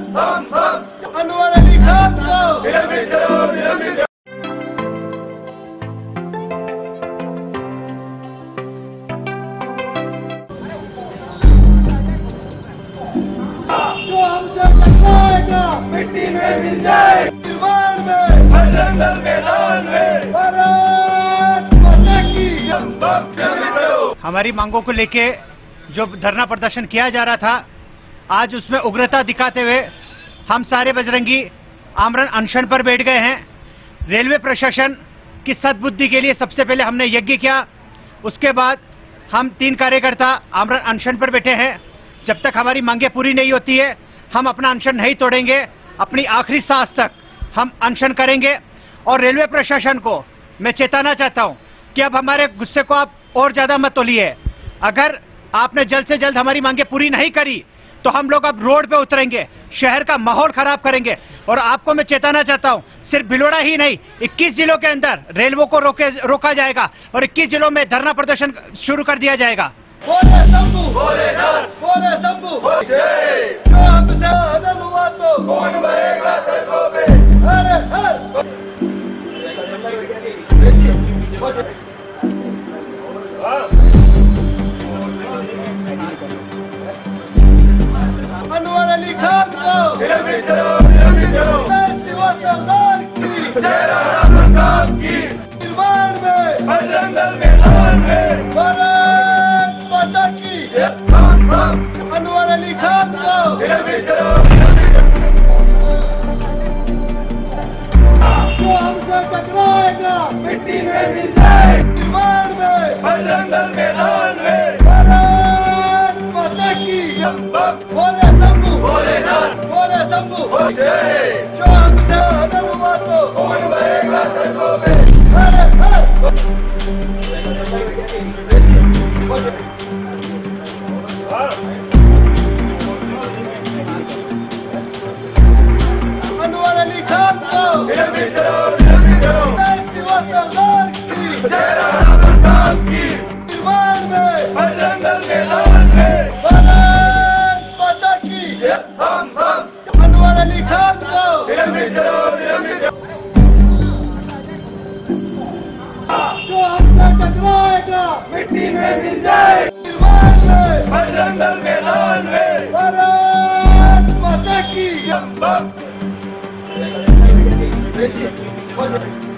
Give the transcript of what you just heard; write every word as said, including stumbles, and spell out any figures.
हम हम अनवर अली खान को निलंबित करो, निलंबित करो। जो हमसे टकराएगा मिट्टी में मिल जाए, दीवार में हर जंगल मैदान में भारत माता की जय। हमारी मांगों को लेके जो धरना प्रदर्शन किया जा रहा था, आज उसमें उग्रता दिखाते हुए हम सारे बजरंगी आमरण अनशन पर बैठ गए हैं। रेलवे प्रशासन की सद्बुद्धि के लिए सबसे पहले हमने यज्ञ किया, उसके बाद हम तीन कार्यकर्ता आमरण अनशन पर बैठे हैं। जब तक हमारी मांगे पूरी नहीं होती है, हम अपना अनशन नहीं तोड़ेंगे। अपनी आखिरी सांस तक हम अनशन करेंगे। और रेलवे प्रशासन को मैं चेताना चाहता हूं कि अब हमारे गुस्से को आप और ज्यादा मत तोलिए। अगर आपने जल्द से जल्द हमारी मांगे पूरी नहीं करी तो हम लोग अब रोड पे उतरेंगे, शहर का माहौल खराब करेंगे। और आपको मैं चेताना चाहता हूं, सिर्फ भिलोड़ा ही नहीं, इक्कीस जिलों के अंदर रेलवे को रोके रोका जाएगा और इक्कीस जिलों में धरना प्रदर्शन शुरू कर दिया जाएगा। बोले शंभू, बोले नाथ, बोले शंभू, जय। जो हमसे आदम हुआ तो कौन भरेगा सड़कों पे? हर हर अनवर अली खान को निलंबित करो, निलंबित करो। शिवा सरदार की जय, राणा प्रताप की दीवार में हर जंगल मैदान में भारत माता की जय। हम हम अनवर अली खान को निलंबित करो, निलंबित करो। जो हमसे टकराएगा मिट्टी में मिल जाए, दीवार में हर जंगल मैदान में भारत माता की जय। बोले शंभू, बोले नाथ, बोले शंभू, जय। जो हमसे आदम हुआ तो कौन भरेगा सड़कों पे? हर हर अनवर अली खान को निलंबित करो, निलंबित करो। शिवा सरदार की जय, राणा प्रताप की दीवार में हर जंगल मैदान में भारत माता की जय। हम हम अनवर अली खान को निलंबित करो, निलंबित करो। जो हमसे टकराएगा मिट्टी में मिल जाए, दीवार में हर जंगल मैदान में भारत माता की जय।